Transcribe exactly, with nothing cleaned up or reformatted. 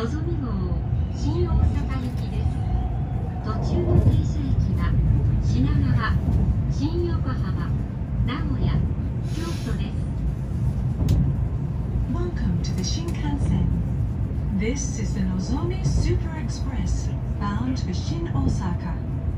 のぞみ号新大阪行きです。途中の停車駅は品川、新横浜、名古屋、京都です。 Welcome to the Shinkansen. This is the Nozomi Super Express bound for Shin Osaka.